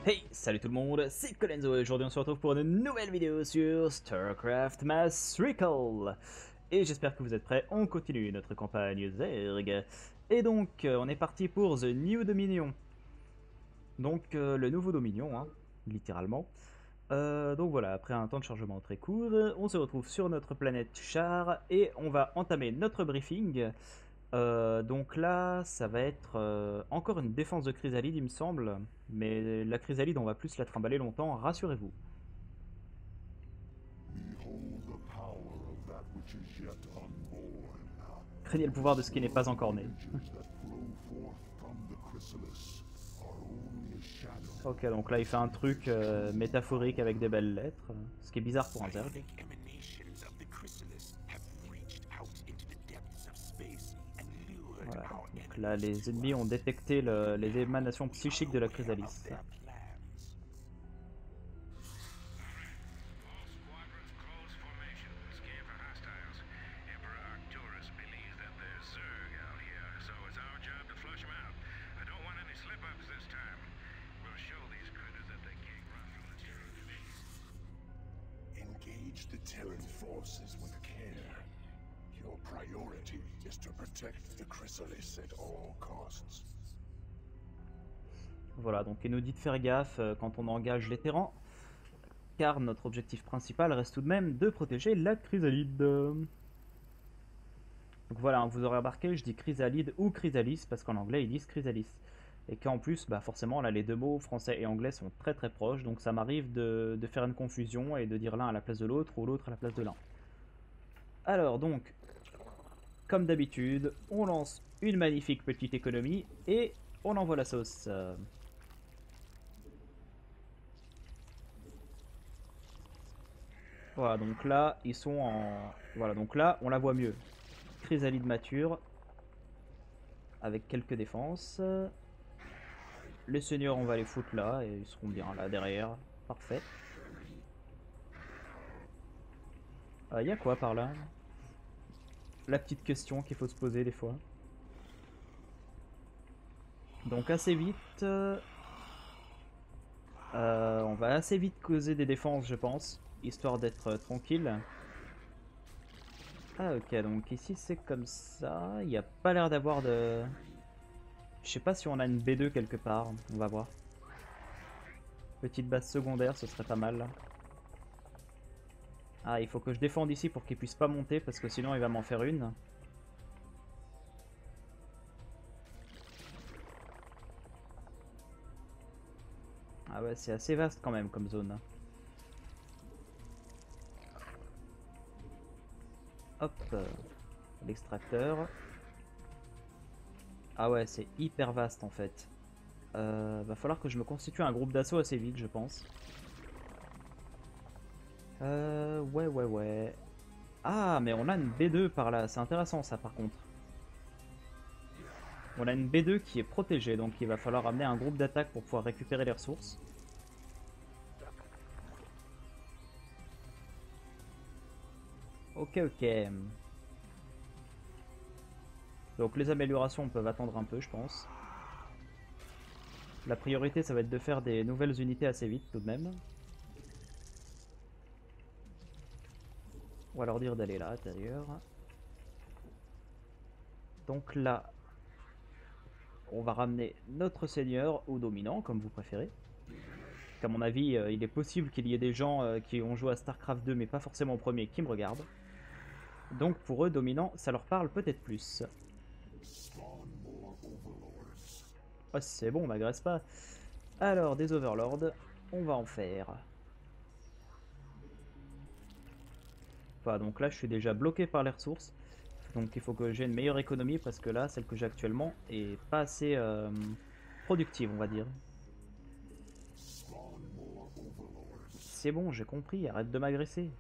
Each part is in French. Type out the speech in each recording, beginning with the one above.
Hey, salut tout le monde, c'est Colenso et aujourd'hui on se retrouve pour une nouvelle vidéo sur StarCraft Mass Recall. Et j'espère que vous êtes prêts, on continue notre campagne Zerg. Et donc, on est parti pour The New Dominion. Donc, le nouveau Dominion, hein, littéralement. Donc voilà, après un temps de chargement très court, on se retrouve sur notre planète Char et on va entamer notre briefing. Donc là, ça va être encore une défense de chrysalide, il me semble. Mais la chrysalide, on va plus la trimballer longtemps, rassurez-vous. Behold the power of that which is yet unborn. Craignez le pouvoir de ce qui n'est pas encore né. Images that flow forth from the chrysalis are only a shadow. Ok, donc là il fait un truc métaphorique avec des belles lettres, ce qui est bizarre pour un Zerg. Psionic emanations of the chrysalis have reached out into the depths of space and lured Voilà, our donc là enemies les to ennemis ont détecté les émanations psychiques de la chrysalis. of their plans. All squadrons close formation. Scan for hostiles. Emperor Arcturus believes that there's Zerg out here, so it's our job to flush them out. I don't want any slip-ups this time. We'll show these critters that they can't run from the truth. Engage the Terran forces with care. Your priority is to protect the chrysalis at all costs. Voilà, donc il nous dit de faire gaffe quand on engage les terrains, car notre objectif principal reste tout de même de protéger la chrysalide. Donc voilà, vous aurez remarqué, je dis chrysalide ou chrysalis, parce qu'en anglais ils disent chrysalis. Et qu'en plus, bah forcément, là les deux mots français et anglais sont très très proches, donc ça m'arrive de faire une confusion et de dire l'un à la place de l'autre ou l'autre à la place de l'un. Alors donc, comme d'habitude, on lance une magnifique petite économie et on envoie la sauce. Voilà, donc là, ils sont en... Voilà, donc là, on la voit mieux. Chrysalide mature, avec quelques défenses. Les seigneurs, on va les foutre là, et ils seront bien là, derrière. Parfait. Y a quoi par là? La petite question qu'il faut se poser des fois. Donc assez vite... on va assez vite causer des défenses, je pense, histoire d'être tranquille. Ah ok, donc ici c'est comme ça, il n'y a pas l'air d'avoir de... Je sais pas si on a une B2 quelque part, on va voir. Petite base secondaire, ce serait pas mal. Ah, il faut que je défende ici pour qu'il puisse pas monter, parce que sinon il va m'en faire une. Ah ouais, c'est assez vaste quand même comme zone. Hop, l'extracteur. Ah ouais, c'est hyper vaste en fait. Va falloir que je me constitue un groupe d'assaut assez vite, je pense. Ouais. Ah, mais on a une B2 par là, c'est intéressant ça par contre. On a une B2 qui est protégée, donc il va falloir amener un groupe d'attaque pour pouvoir récupérer les ressources. Ok. Donc les améliorations peuvent attendre un peu, je pense. La priorité, ça va être de faire des nouvelles unités assez vite tout de même. On va leur dire d'aller là, à l'intérieur. Donc là, on va ramener notre seigneur ou dominant, comme vous préférez. À mon avis, il est possible qu'il y ait des gens qui ont joué à StarCraft 2, mais pas forcément au premier, qui me regardent. Donc pour eux, dominant, ça leur parle peut-être plus. Oh, c'est bon, on m'agresse pas. Alors, des overlords, on va en faire. Voilà, donc là, je suis déjà bloqué par les ressources. Donc il faut que j'ai une meilleure économie, parce que là, celle que j'ai actuellement est pas assez productive, on va dire. C'est bon, j'ai compris, arrête de m'agresser.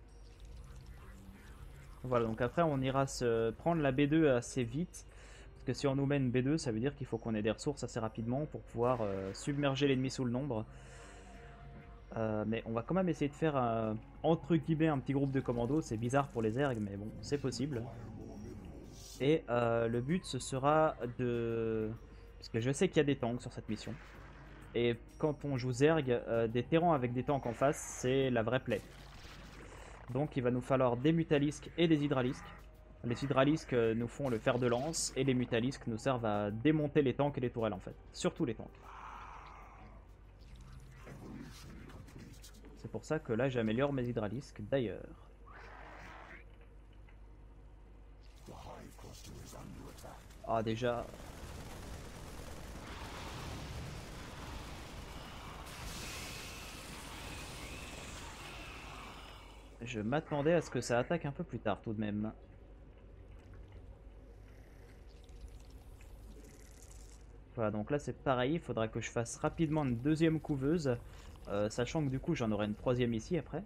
Voilà, donc après on ira se prendre la B2 assez vite. Parce que si on nous met une B2, ça veut dire qu'il faut qu'on ait des ressources assez rapidement pour pouvoir submerger l'ennemi sous le nombre. Mais on va quand même essayer de faire entre guillemets un petit groupe de commandos. C'est bizarre pour les Zerg, mais bon, c'est possible. Et le but ce sera de... Parce que je sais qu'il y a des tanks sur cette mission. Et quand on joue Zerg, des terrans avec des tanks en face, c'est la vraie play. Donc il va nous falloir des Mutalisques et des Hydralisques. Les Hydralisques nous font le fer de lance, et les Mutalisques nous servent à démonter les tanks et les tourelles en fait. Surtout les tanks. C'est pour ça que là j'améliore mes Hydralisques d'ailleurs. Ah déjà... Je m'attendais à ce que ça attaque un peu plus tard tout de même. Voilà, donc là c'est pareil, il faudra que je fasse rapidement une deuxième couveuse, sachant que du coup j'en aurai une troisième ici après.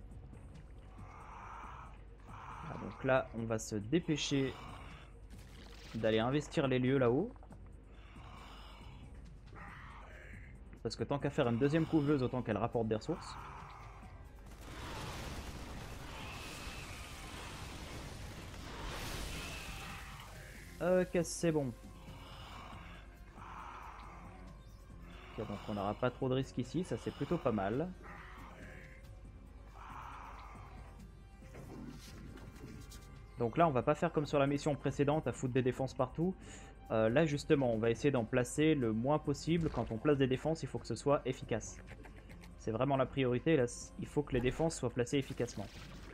Voilà, donc là on va se dépêcher d'aller investir les lieux là-haut. Parce que tant qu'à faire une deuxième couveuse, autant qu'elle rapporte des ressources. Ok, c'est bon. Ok, donc on n'aura pas trop de risques ici, ça c'est plutôt pas mal. Donc là on va pas faire comme sur la mission précédente à foutre des défenses partout. Là justement on va essayer d'en placer le moins possible. Quand on place des défenses il faut que ce soit efficace. C'est vraiment la priorité, là il faut que les défenses soient placées efficacement.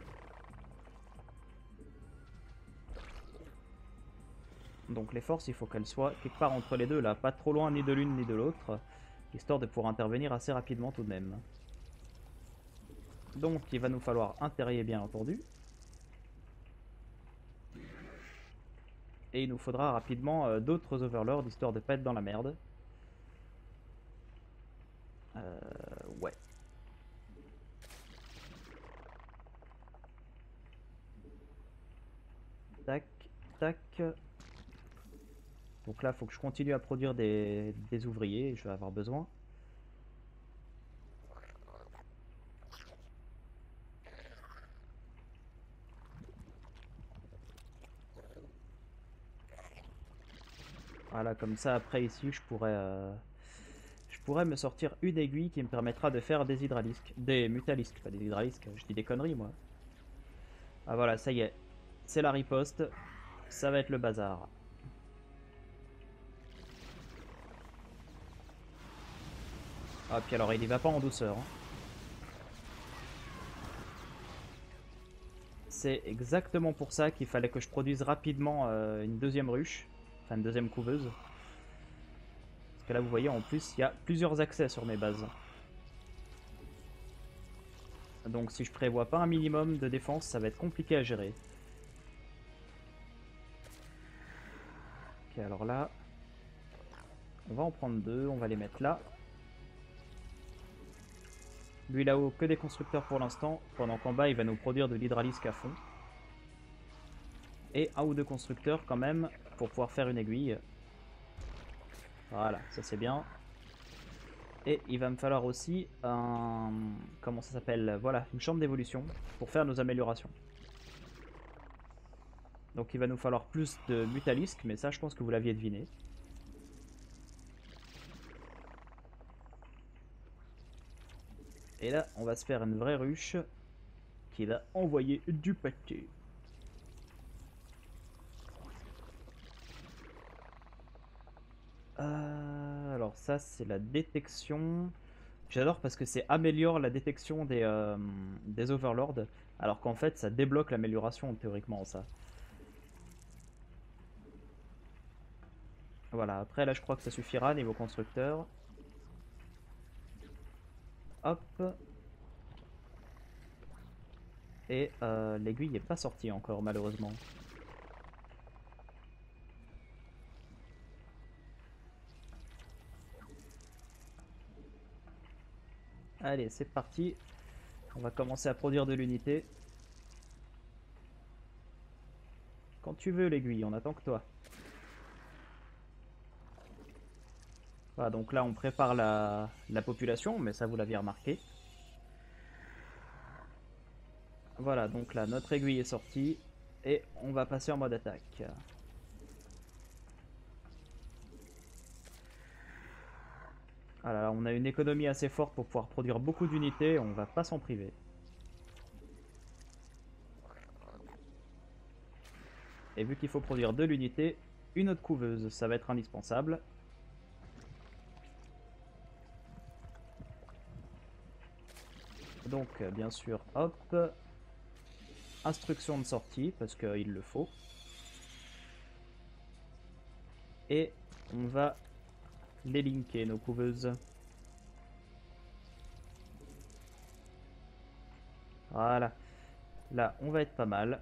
Donc les forces il faut qu'elles soient quelque part entre les deux là, pas trop loin ni de l'une ni de l'autre. Histoire de pouvoir intervenir assez rapidement tout de même. Donc il va nous falloir un terrier bien entendu. Et il nous faudra rapidement d'autres overlords histoire de pas être dans la merde. Ouais. Tac, tac. Donc là, il faut que je continue à produire des ouvriers, je vais avoir besoin. Voilà, comme ça, après ici, je pourrais me sortir une aiguille qui me permettra de faire des hydralisques. Des mutalisques, pas des hydralisques, je dis des conneries, moi. Ah voilà, ça y est. C'est la riposte. Ça va être le bazar. Ah, puis alors, il y va pas en douceur. Hein. C'est exactement pour ça qu'il fallait que je produise rapidement une deuxième ruche. Enfin, une deuxième couveuse. Parce que là, vous voyez, en plus, il y a plusieurs accès sur mes bases. Donc, si je prévois pas un minimum de défense, ça va être compliqué à gérer. Ok, alors là... On va en prendre deux, on va les mettre là. Lui là-haut, que des constructeurs pour l'instant. Pendant qu'en bas, il va nous produire de l'hydralisque à fond. Et un ou deux constructeurs quand même, pour pouvoir faire une aiguille. Voilà, ça c'est bien. Et il va me falloir aussi un... Comment ça s'appelle? Voilà, une chambre d'évolution pour faire nos améliorations. Donc il va nous falloir plus de mutalisques, mais ça je pense que vous l'aviez deviné. Et là, on va se faire une vraie ruche qui va envoyer du pâté. Alors ça, c'est la détection. J'adore parce que c'est améliore la détection des overlords, alors qu'en fait, ça débloque l'amélioration théoriquement, ça. Voilà, après là, je crois que ça suffira niveau constructeur. Hop. Et l'aiguille n'est pas sortie encore, malheureusement. Allez, c'est parti. On va commencer à produire de l'unité. Quand tu veux, l'aiguille, on attend que toi. Voilà, donc là, on prépare la population, mais ça, vous l'aviez remarqué. Voilà, donc là, notre aiguille est sortie. Et on va passer en mode attaque. Voilà, on a une économie assez forte pour pouvoir produire beaucoup d'unités, on va pas s'en priver. Et vu qu'il faut produire de l'unité, une autre couveuse, ça va être indispensable. Donc bien sûr, hop, instruction de sortie, parce qu'il le faut. Et on va les linker, nos couveuses. Voilà. Là, on va être pas mal.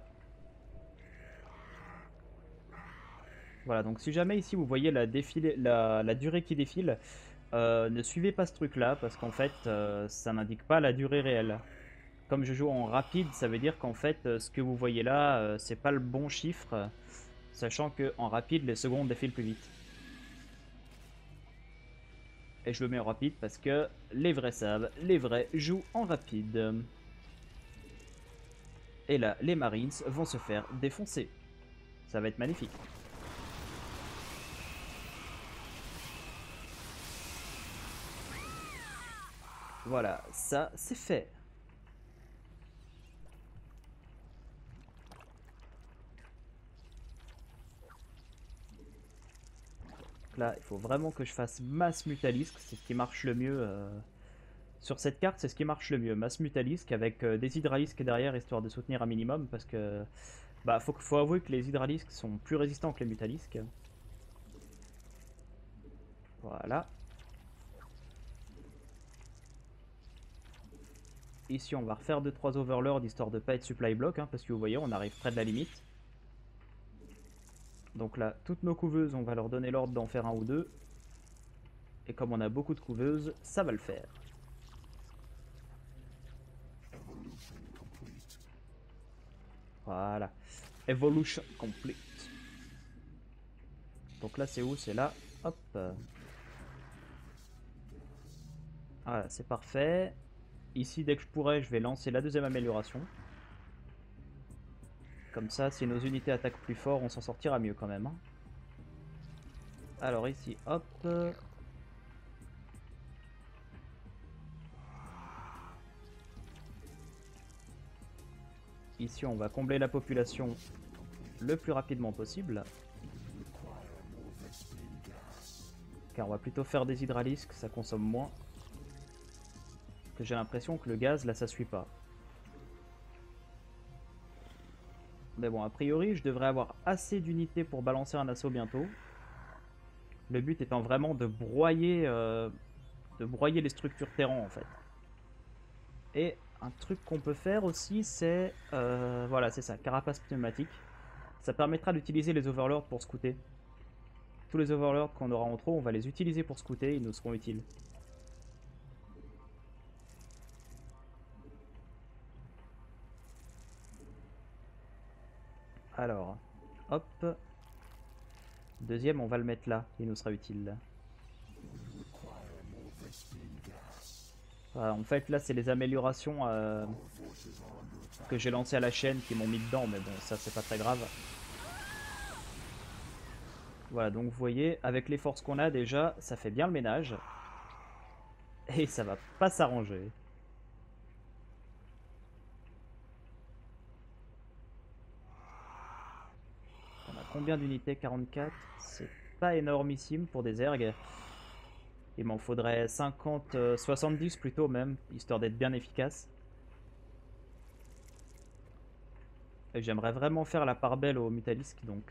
Voilà, donc si jamais ici vous voyez la durée qui défile, ne suivez pas ce truc-là, parce qu'en fait, ça n'indique pas la durée réelle. Comme je joue en rapide, ça veut dire qu'en fait, ce que vous voyez là, c'est pas le bon chiffre, sachant que en rapide, les secondes défilent plus vite. Et je le mets en rapide parce que les vrais savent, les vrais jouent en rapide. Et là, les Marines vont se faire défoncer. Ça va être magnifique. Voilà, ça c'est fait. Là, il faut vraiment que je fasse masse mutalisque, c'est ce qui marche le mieux. Sur cette carte, c'est ce qui marche le mieux. Masse mutalisque avec des hydralisques derrière, histoire de soutenir un minimum, parce que bah, faut avouer que les hydralisques sont plus résistants que les mutalisques. Voilà. Ici, on va refaire 2-3 overlords, histoire de pas être supply block, hein, parce que vous voyez, on arrive près de la limite. Donc là, toutes nos couveuses, on va leur donner l'ordre d'en faire un ou deux. Et comme on a beaucoup de couveuses, ça va le faire. Voilà. Evolution complete. Donc là, c'est où? C'est là. Hop. Voilà, c'est parfait. Ici, dès que je pourrai, je vais lancer la deuxième amélioration. Comme ça, si nos unités attaquent plus fort, on s'en sortira mieux quand même. Hein. Alors ici, hop. Ici, on va combler la population le plus rapidement possible. Car on va plutôt faire des hydralisques, ça consomme moins. Que j'ai l'impression que le gaz, là, ça suit pas. Mais bon, a priori, je devrais avoir assez d'unités pour balancer un assaut bientôt. Le but étant vraiment de broyer les structures terrain, en fait. Et un truc qu'on peut faire aussi, c'est... voilà, c'est ça, carapace pneumatique. Ça permettra d'utiliser les overlords pour scouter. Tous les overlords qu'on aura en trop, on va les utiliser pour scouter, ils nous seront utiles. Alors, hop. Deuxième, on va le mettre là, il nous sera utile. Voilà, en fait, là, c'est les améliorations que j'ai lancées à la chaîne qui m'ont mis dedans, mais bon, ça, c'est pas très grave. Voilà, donc vous voyez, avec les forces qu'on a déjà, ça fait bien le ménage. Et ça va pas s'arranger. Combien d'unités? 44. C'est pas énormissime pour des ergs. Il m'en faudrait 50, 70 plutôt même, histoire d'être bien efficace. Et j'aimerais vraiment faire la part belle au Mutalisk, donc...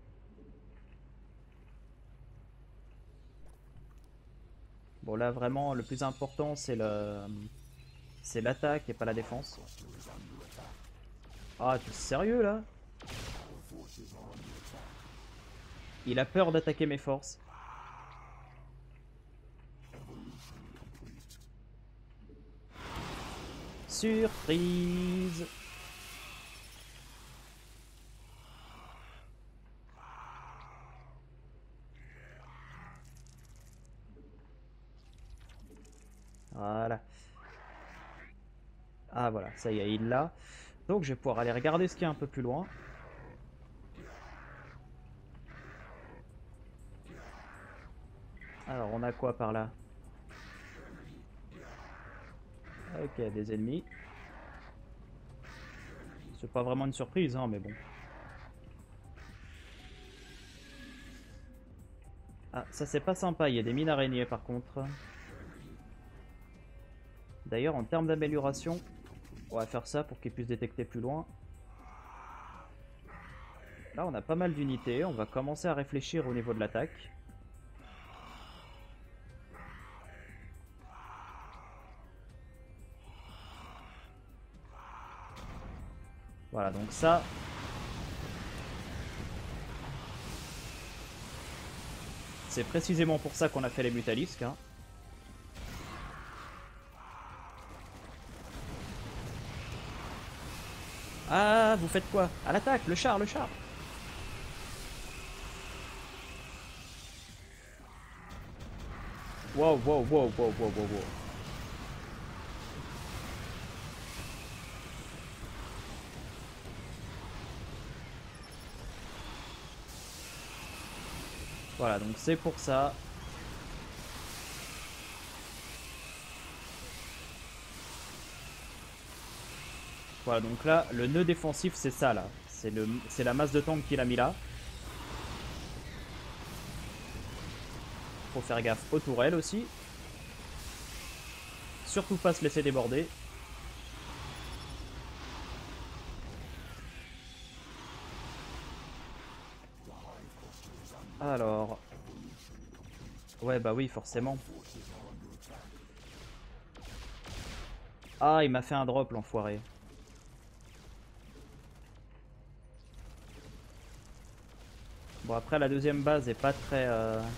Bon là vraiment le plus important c'est l'attaque et pas la défense. Ah, tu es sérieux là? Il a peur d'attaquer mes forces. Surprise! Voilà. Ah voilà, ça y est, il l'a. Donc je vais pouvoir aller regarder ce qu'il y a un peu plus loin. Alors on a quoi par là? Ok, des ennemis. C'est pas vraiment une surprise, hein, mais bon. Ah, ça c'est pas sympa, il y a des mines araignées par contre. D'ailleurs, en termes d'amélioration, on va faire ça pour qu'ils puissent détecter plus loin. Là, on a pas mal d'unités, on va commencer à réfléchir au niveau de l'attaque. Voilà, donc ça... C'est précisément pour ça qu'on a fait les mutalisques. Hein. Ah, vous faites quoi? À l'attaque, le char, le char! Wow, wow, wow, wow, wow, wow, wow. Voilà, donc c'est pour ça. Voilà, donc là, le nœud défensif, c'est ça, là. C'est la masse de tank qu'il a mis là. Faut faire gaffe aux tourelles aussi. Surtout pas se laisser déborder. Alors... Ouais, bah oui, forcément. Ah, il m'a fait un drop, l'enfoiré. Bon, après, la deuxième base est pas très...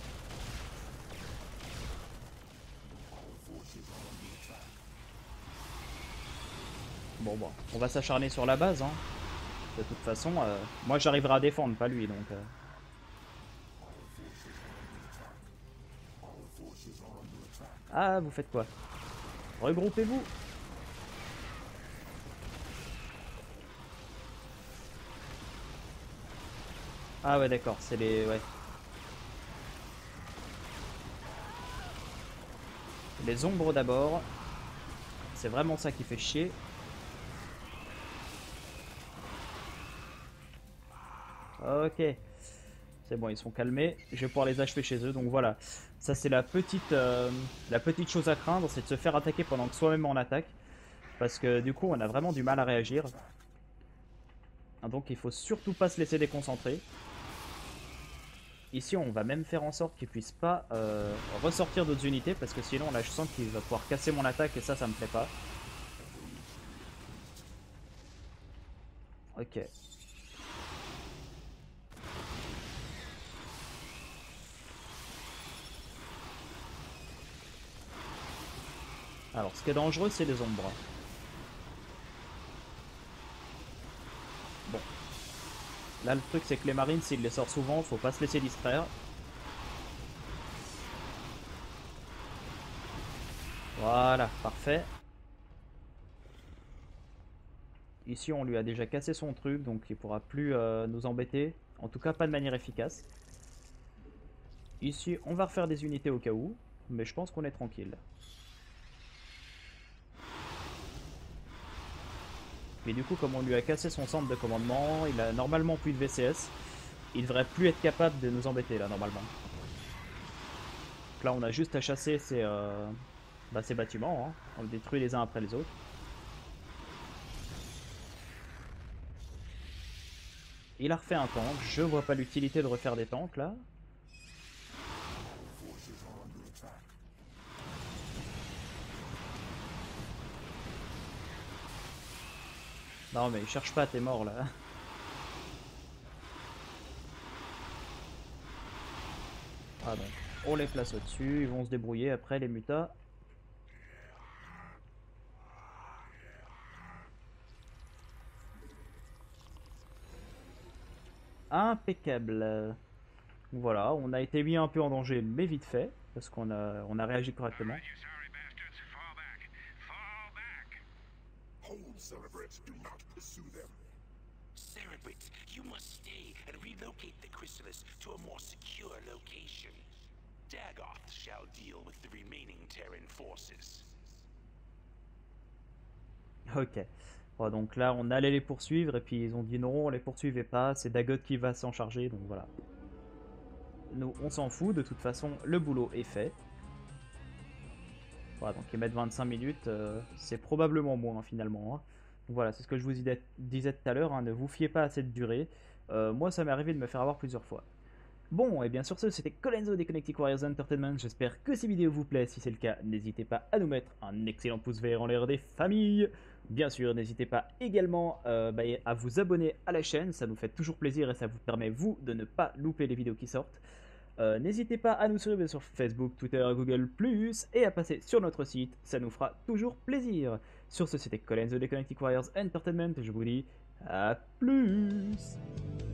Bon, on va s'acharner sur la base, hein. De toute façon, moi j'arriverai à défendre, pas lui, donc... Ah, vous faites quoi? Regroupez-vous! Ah ouais, d'accord, c'est les... Ouais. Les ombres d'abord. C'est vraiment ça qui fait chier. Ok. C'est bon, ils sont calmés. Je vais pouvoir les achever chez eux. Donc voilà. Ça, c'est la petite chose à craindre. C'est de se faire attaquer pendant que soi-même on attaque. Parce que du coup, on a vraiment du mal à réagir. Donc il faut surtout pas se laisser déconcentrer. Ici, on va même faire en sorte qu'il puisse pas ressortir d'autres unités. Parce que sinon, là, je sens qu'il va pouvoir casser mon attaque. Et ça me plaît pas. Ok. Alors, ce qui est dangereux, c'est les ombres. Bon. Là, le truc, c'est que les marines, s'ils les sortent souvent, faut pas se laisser distraire. Voilà, parfait. Ici, on lui a déjà cassé son truc, donc il pourra plus nous embêter. En tout cas, pas de manière efficace. Ici, on va refaire des unités au cas où, mais je pense qu'on est tranquille. Mais du coup, comme on lui a cassé son centre de commandement, il a normalement plus de VCS. Il devrait plus être capable de nous embêter là, normalement. Donc là, on a juste à chasser ces bâtiments. Hein. On les détruit les uns après les autres. Il a refait un tank. Je vois pas l'utilité de refaire des tanks là. Non mais cherche pas, t'es mort là. Ah donc, on les place au-dessus, ils vont se débrouiller après les mutas. Impeccable. Voilà, on a été mis un peu en danger, mais vite fait, parce qu'on a réagi correctement. You sorry bastards, fall back. Fall back. Hold, Cerebrate. Do not pursue them. Cerebrate, you must stay and relocate the chrysalis to a more secure location. Dagoth shall deal with the remaining Terran forces. Ok. Bon, donc là, on allait les poursuivre et puis ils ont dit non, on les poursuivait pas, c'est Dagot qui va s'en charger, donc voilà. Nous, on s'en fout, de toute façon, le boulot est fait. Voilà, donc ils mettent 25 minutes, c'est probablement moins finalement. Hein. Donc voilà, c'est ce que je vous disais tout à l'heure, hein, ne vous fiez pas à cette durée. Moi, ça m'est arrivé de me faire avoir plusieurs fois. Bon, et bien sur ce, c'était Colenso des Connectic Warriors Entertainment. J'espère que ces vidéos vous plaisent. Si c'est le cas, n'hésitez pas à nous mettre un excellent pouce vert en l'air des familles. Bien sûr, n'hésitez pas également à vous abonner à la chaîne. Ça nous fait toujours plaisir et ça vous permet, vous, de ne pas louper les vidéos qui sortent. N'hésitez pas à nous suivre sur Facebook, Twitter, Google+, et à passer sur notre site. Ça nous fera toujours plaisir. Sur ce, c'était Colenso des Connectic Warriors Entertainment. Et je vous dis à plus.